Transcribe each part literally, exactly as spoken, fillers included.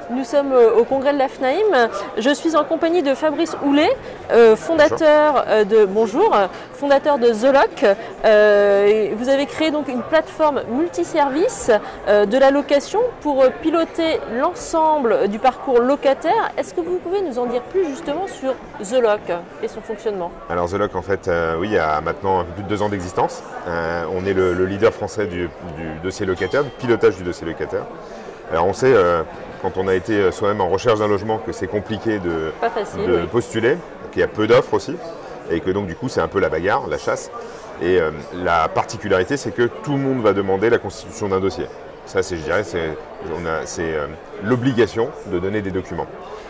Nous sommes au congrès de la FNAIM. Je suis en compagnie de Fabrice Houlet, euh, fondateur bonjour. de bonjour, fondateur de The Lock. Euh, vous avez créé donc une plateforme multiservice euh, de la location pour piloter l'ensemble du parcours locataire. Est-ce que vous pouvez nous en dire plus justement sur The Lock et son fonctionnement? Alors The Lock, en fait, euh, oui, il y a maintenant un peu plus de deux ans d'existence. Euh, on est le, le leader français du, du dossier locataire, du pilotage du dossier locataire. Alors on sait, euh, quand on a été soi-même en recherche d'un logement, que c'est compliqué de, facile, de oui. postuler, qu'il y a peu d'offres aussi, et que donc du coup c'est un peu la bagarre, la chasse. Et euh, la particularité, c'est que tout le monde va demander la constitution d'un dossier. Ça, c'est, je dirais, c'est, c'est euh, l'obligation de donner des documents.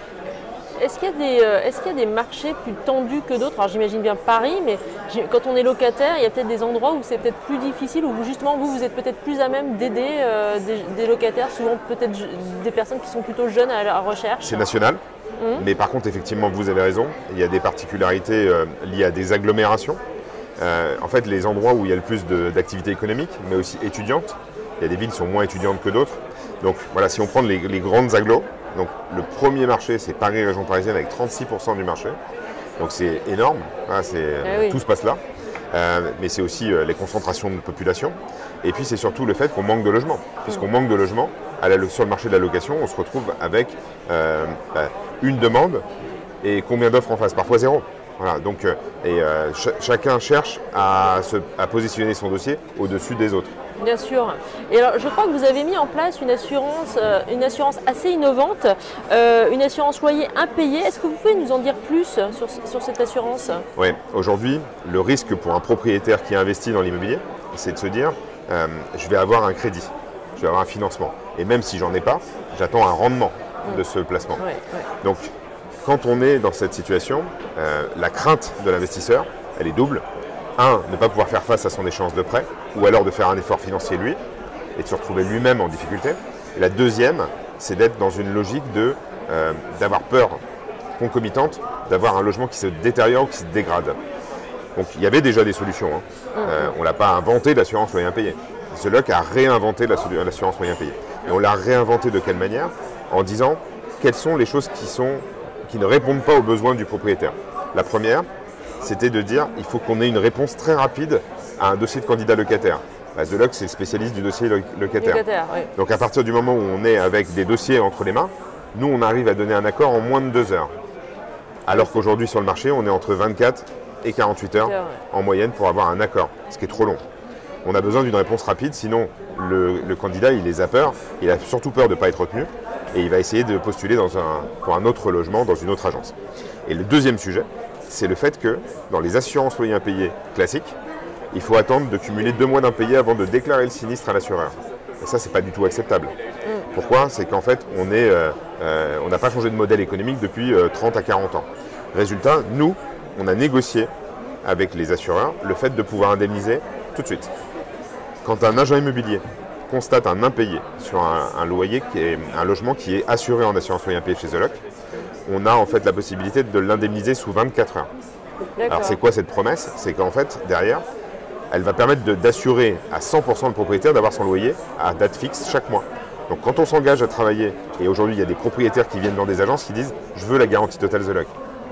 Est-ce qu'il y a des, euh, est-ce qu'il y a des marchés plus tendus que d'autres? Alors j'imagine bien Paris, mais quand on est locataire, il y a peut-être des endroits où c'est peut-être plus difficile, où justement vous, vous êtes peut-être plus à même d'aider euh, des, des locataires, souvent peut-être des personnes qui sont plutôt jeunes à la recherche. C'est national, mmh. mais par contre, effectivement, vous avez raison, il y a des particularités euh, liées à des agglomérations. Euh, en fait, les endroits où il y a le plus de, d'activités économiques, mais aussi étudiantes, il y a des villes qui sont moins étudiantes que d'autres. Donc voilà, si on prend les, les grandes agglos, donc le premier marché, c'est Paris, région parisienne, avec trente-six pour cent du marché. Donc c'est énorme, hein, c'est, eh oui. tout se passe là. Euh, mais c'est aussi euh, les concentrations de population. Et puis c'est surtout le fait qu'on manque de logements. Puisqu'on manque de logements, à la, sur le marché de la location, on se retrouve avec euh, bah, une demande et combien d'offres en face? Parfois zéro. Voilà, donc, euh, et euh, ch chacun cherche à, se, à positionner son dossier au-dessus des autres. Bien sûr. Et alors, je crois que vous avez mis en place une assurance, euh, une assurance assez innovante, euh, une assurance loyer impayé. Est-ce que vous pouvez nous en dire plus sur, sur cette assurance? Oui, aujourd'hui, le risque pour un propriétaire qui investit dans l'immobilier, c'est de se dire, euh, je vais avoir un crédit, je vais avoir un financement. Et même si j'en ai pas, j'attends un rendement mmh. de ce placement. Ouais, ouais. Donc, quand on est dans cette situation, euh, la crainte de l'investisseur, elle est double. Un, ne pas pouvoir faire face à son échéance de prêt, ou alors de faire un effort financier lui, et de se retrouver lui-même en difficulté. Et la deuxième, c'est d'être dans une logique de, euh, d'avoir peur concomitante, d'avoir un logement qui se détériore ou qui se dégrade. Donc il y avait déjà des solutions. Hein. Mmh. Euh, on ne l'a pas inventé l'assurance loyer impayé. The Lock a réinventé l'assurance loyer impayé. Et on l'a réinventé de quelle manière? En disant quelles sont les choses qui, sont, qui ne répondent pas aux besoins du propriétaire. La première, c'était de dire qu'il faut qu'on ait une réponse très rapide à un dossier de candidat locataire. Bah, The Lock, c'est le spécialiste du dossier locataire. locataire oui. Donc à partir du moment où on est avec des dossiers entre les mains, nous, on arrive à donner un accord en moins de deux heures. Alors qu'aujourd'hui, sur le marché, on est entre vingt-quatre et quarante-huit heures en moyenne pour avoir un accord, ce qui est trop long. On a besoin d'une réponse rapide, sinon le, le candidat, il a peur, il a surtout peur de ne pas être retenu, et il va essayer de postuler dans un, pour un autre logement, dans une autre agence. Et le deuxième sujet, c'est le fait que dans les assurances loyers impayés classiques, il faut attendre de cumuler deux mois d'impayés avant de déclarer le sinistre à l'assureur. Et ça, c'est pas du tout acceptable. Mm. Pourquoi? C'est qu'en fait, on est, euh, euh, on n'a pas changé de modèle économique depuis euh, trente à quarante ans. Résultat, nous, on a négocié avec les assureurs le fait de pouvoir indemniser tout de suite. Quand un agent immobilier constate un impayé sur un, un loyer, qui est, un logement qui est assuré en assurance loyer impayé chez The Lock, on a en fait la possibilité de l'indemniser sous vingt-quatre heures. Alors c'est quoi cette promesse? C'est qu'en fait, derrière, elle va permettre de, d'assurer à cent pour cent le propriétaire d'avoir son loyer à date fixe chaque mois. Donc quand on s'engage à travailler, et aujourd'hui il y a des propriétaires qui viennent dans des agences qui disent « je veux la garantie totale The Lock ».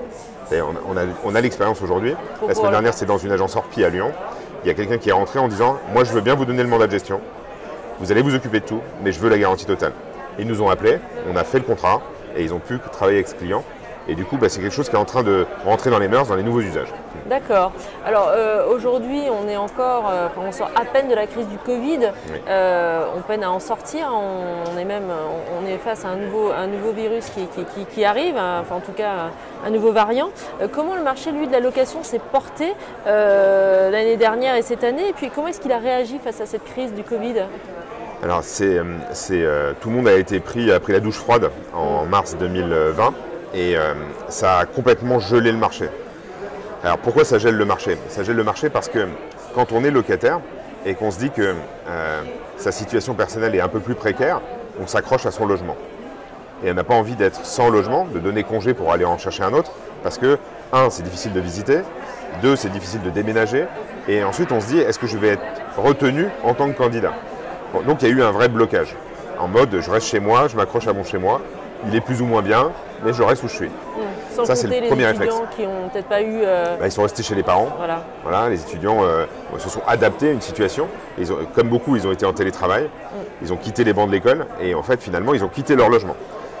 On a, on a l'expérience aujourd'hui. La semaine dernière, c'est dans une agence Orpi à Lyon. Il y a quelqu'un qui est rentré en disant « moi je veux bien vous donner le mandat de gestion, vous allez vous occuper de tout, mais je veux la garantie totale ». Ils nous ont appelés, on a fait le contrat, et ils ont pu travailler avec ce client. Et du coup, bah, c'est quelque chose qui est en train de rentrer dans les mœurs, dans les nouveaux usages. D'accord. Alors euh, aujourd'hui, on est encore, euh, on sort à peine de la crise du Covid. Oui. Euh, on peine à en sortir. On, on est même, on est face à un nouveau, un nouveau virus qui, qui, qui, qui arrive. Enfin, en tout cas, un nouveau variant. Euh, comment le marché, lui, de la location s'est porté euh, l'année dernière et cette année? Et puis, comment est-ce qu'il a réagi face à cette crise du Covid? Alors, c'est, c'est, euh, tout le monde a été pris, a pris la douche froide en mars deux mille vingt. Et euh, ça a complètement gelé le marché. Alors pourquoi ça gèle le marché? Ça gèle le marché parce que quand on est locataire et qu'on se dit que euh, sa situation personnelle est un peu plus précaire, on s'accroche à son logement. Et on n'a pas envie d'être sans logement, de donner congé pour aller en chercher un autre, parce que, un, c'est difficile de visiter, deux, c'est difficile de déménager, et ensuite on se dit, est-ce que je vais être retenu en tant que candidat? Bon, donc il y a eu un vrai blocage, en mode je reste chez moi, je m'accroche à mon chez moi, il est plus ou moins bien, mais je reste où je suis. Mmh. Sans ça, c'est le les premier étudiants réflexe. qui n'ont peut-être pas eu... Euh... Bah, ils sont restés chez les parents. Voilà. Voilà, les étudiants euh, se sont adaptés à une situation. Ils ont, comme beaucoup, ils ont été en télétravail. Mmh. Ils ont quitté les bancs de l'école et en fait, finalement, ils ont quitté leur logement.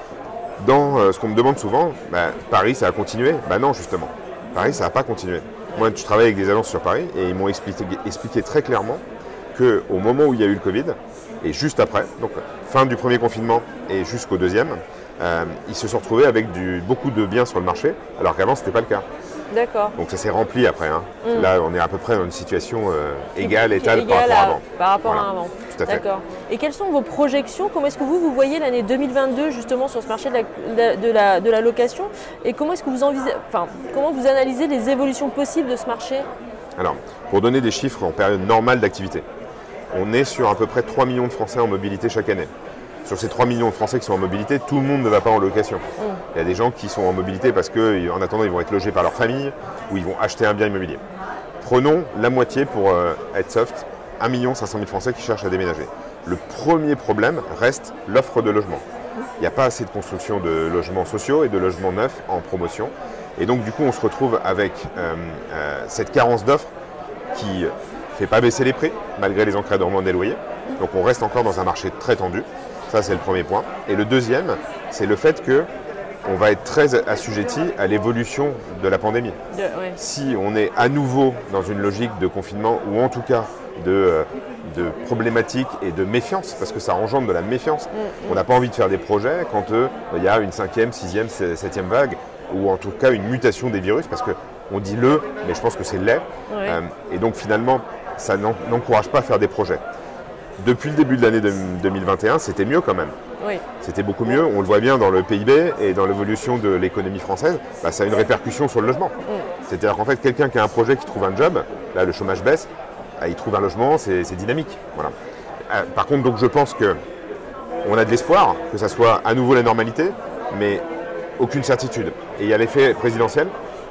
Dans euh, ce qu'on me demande souvent, bah, Paris, ça a continué. Bah non, justement. Paris, ça n'a pas continué. Moi, je travaille avec des agences sur Paris et ils m'ont expliqué, expliqué très clairement qu'au moment où il y a eu le Covid, et juste après, donc fin du premier confinement et jusqu'au deuxième, euh, ils se sont retrouvés avec du, beaucoup de biens sur le marché, alors qu'avant, ce n'était pas le cas. D'accord. Donc ça s'est rempli après. Hein. Mm. Là, on est à peu près dans une situation euh, égale, étale par rapport à avant. Par rapport voilà. à avant. Tout à fait. D'accord. Et quelles sont vos projections? Comment est-ce que vous, vous voyez l'année deux mille vingt-deux justement sur ce marché de la, de la, de la location? Et comment est-ce que vous envisagez, enfin, comment vous analysez les évolutions possibles de ce marché? Alors, pour donner des chiffres en période normale d'activité, on est sur à peu près trois millions de Français en mobilité chaque année. Sur ces trois millions de Français qui sont en mobilité, tout le monde ne va pas en location. Mmh. Il y a des gens qui sont en mobilité parce qu'en attendant, ils vont être logés par leur famille ou ils vont acheter un bien immobilier. Prenons la moitié pour euh, être soft, un million cinq cent mille Français qui cherchent à déménager. Le premier problème reste l'offre de logement. Il n'y a pas assez de construction de logements sociaux et de logements neufs en promotion. Et donc, du coup, on se retrouve avec euh, euh, cette carence d'offres qui ne fait pas baisser les prix, malgré les encadrements des loyers. Donc, on reste encore dans un marché très tendu. Ça, c'est le premier point. Et le deuxième, c'est le fait qu'on va être très assujetti à l'évolution de la pandémie. De, ouais. Si on est à nouveau dans une logique de confinement, ou en tout cas de, de problématiques et de méfiance, parce que ça engendre de la méfiance, mmh, on n'a pas envie de faire des projets quand euh, il y a une cinquième, sixième, septième vague, ou en tout cas une mutation des virus, parce qu'on dit le, mais je pense que c'est l'est. Ouais. Euh, et donc finalement, ça n'encourage pas à faire des projets. Depuis le début de l'année deux mille vingt et un, c'était mieux quand même. Oui. C'était beaucoup mieux. On le voit bien dans le P I B et dans l'évolution de l'économie française. Bah, ça a une répercussion sur le logement. Mm. C'est-à-dire qu'en fait, quelqu'un qui a un projet, qui trouve un job, là, le chômage baisse, bah, il trouve un logement, c'est dynamique. Voilà. Euh, par contre, donc, je pense qu'on a de l'espoir que ça soit à nouveau la normalité, mais aucune certitude. Et il y a l'effet présidentiel.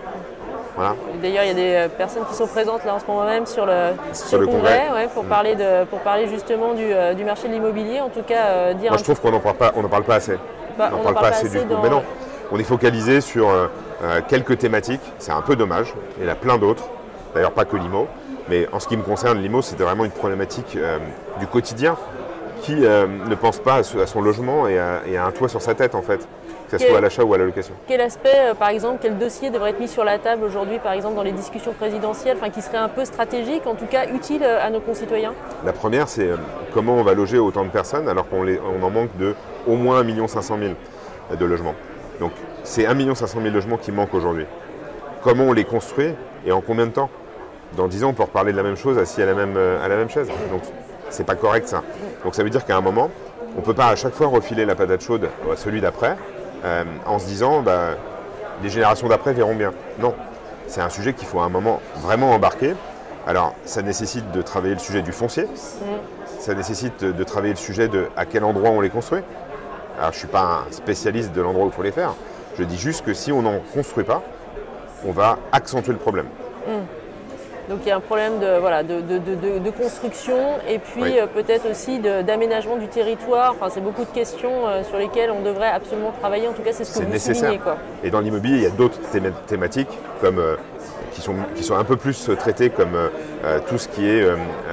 Voilà. D'ailleurs, il y a des personnes qui sont présentes là en ce moment même sur le, sur sur le congrès, congrès. Ouais, pour, mmh. parler de, pour parler justement du, euh, du marché de l'immobilier. En tout cas, euh, dire. Moi, je trouve qu'on n'en parle pas, on n'en parle pas assez. Bah, on n'en parle, parle pas assez, assez du coup. Dans... Mais non, on est focalisé sur euh, quelques thématiques. C'est un peu dommage. Il y en a plein d'autres. D'ailleurs, pas que l'I M O. Mais en ce qui me concerne, l'I M O, c'était vraiment une problématique euh, du quotidien qui euh, ne pense pas à son logement et à, et à un toit sur sa tête, en fait. Que ce quel, soit à l'achat ou à la location. Quel aspect, euh, par exemple, quel dossier devrait être mis sur la table aujourd'hui, par exemple, dans les discussions présidentielles, enfin, qui serait un peu stratégique, en tout cas utile euh, à nos concitoyens? La première, c'est euh, comment on va loger autant de personnes alors qu'on on en manque de au moins un million cinq cent mille de logements. Donc, c'est un million cinq cent mille logements qui manquent aujourd'hui. Comment on les construit et en combien de temps? Dans dix ans, on peut reparler de la même chose assis à la même, euh, à la même chaise. Donc, c'est pas correct, ça. Donc, ça veut dire qu'à un moment, on ne peut pas à chaque fois refiler la patate chaude à celui d'après. Euh, en se disant, bah, les générations d'après verront bien. Non, c'est un sujet qu'il faut à un moment vraiment embarquer. Alors, ça nécessite de travailler le sujet du foncier, mmh. ça nécessite de, de travailler le sujet de à quel endroit on les construit. Alors, je ne suis pas un spécialiste de l'endroit où il faut les faire. Je dis juste que si on n'en construit pas, on va accentuer le problème. Mmh. Donc il y a un problème de, voilà, de, de, de, de construction et puis oui. euh, peut-être aussi d'aménagement du territoire. Enfin, c'est beaucoup de questions euh, sur lesquelles on devrait absolument travailler. En tout cas, c'est ce que vous nécessaire. soulignez, quoi. Et dans l'immobilier, il y a d'autres thém thématiques comme, euh, qui, sont, qui sont un peu plus traitées comme euh, tout ce qui est euh,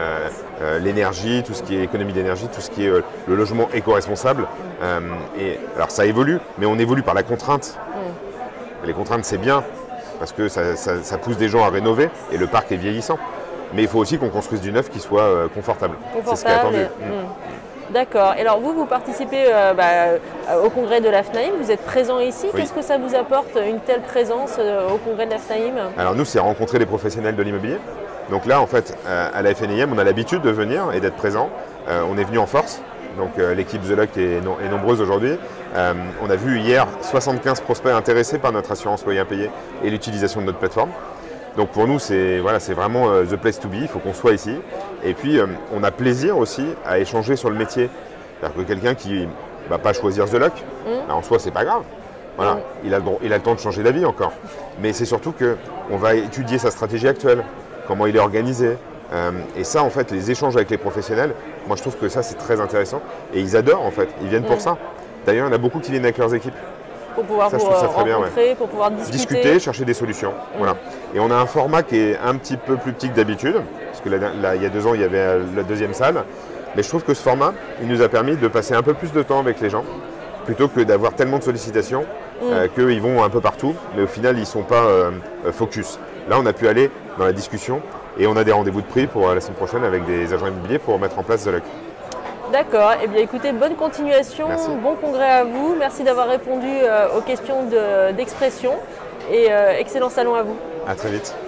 euh, l'énergie, tout ce qui est économie d'énergie, tout ce qui est euh, le logement éco-responsable. Mm. Euh, et alors ça évolue, mais on évolue par la contrainte. Mm. Les contraintes, c'est bien. Parce que ça, ça, ça pousse des gens à rénover et le parc est vieillissant. Mais il faut aussi qu'on construise du neuf qui soit euh, confortable. Confortable. C'est ce qui est attendu. Et... Mmh. D'accord. Et alors vous, vous participez euh, bah, au congrès de l'A F N A I M, vous êtes présent ici. Oui. Qu'est-ce que ça vous apporte, une telle présence euh, au congrès de l'A F N A I M? Alors nous, c'est rencontrer les professionnels de l'immobilier. Donc là, en fait, euh, à la F N A I M, on a l'habitude de venir et d'être présent. Euh, on est venu en force. Donc euh, l'équipe The Lock est, no est nombreuse aujourd'hui. Euh, on a vu hier soixante-quinze prospects intéressés par notre assurance loyer impayé et l'utilisation de notre plateforme. Donc pour nous, c'est voilà, c'est vraiment euh, the place to be, il faut qu'on soit ici. Et puis euh, on a plaisir aussi à échanger sur le métier. C'est-à-dire que quelqu'un qui ne va pas choisir The Lock, mmh. bah, en soi, c'est pas grave. Voilà, mmh. il, a le, il a le temps de changer d'avis encore. Mais c'est surtout qu'on va étudier sa stratégie actuelle, comment il est organisé. Euh, et ça, en fait, les échanges avec les professionnels, moi je trouve que ça c'est très intéressant. Et ils adorent en fait, ils viennent mmh. pour ça. D'ailleurs, il y en a beaucoup qui viennent avec leurs équipes. Pour pouvoir ça, vous je trouve ça très rencontrer, bien, ouais. pour pouvoir discuter. Discuter, chercher des solutions. Mmh. Voilà. Et on a un format qui est un petit peu plus petit que d'habitude, parce que là, là, il y a deux ans, il y avait la deuxième salle. Mais je trouve que ce format, il nous a permis de passer un peu plus de temps avec les gens, plutôt que d'avoir tellement de sollicitations mmh. euh, qu'ils vont un peu partout, mais au final, ils ne sont pas euh, focus. Là, on a pu aller dans la discussion et on a des rendez-vous de prix pour la semaine prochaine avec des agents immobiliers pour mettre en place The Luck. D'accord, eh bien écoutez, bonne continuation, Merci. Bon congrès à vous, merci d'avoir répondu euh, aux questions d'expression de, et euh, excellent salon à vous. À très vite.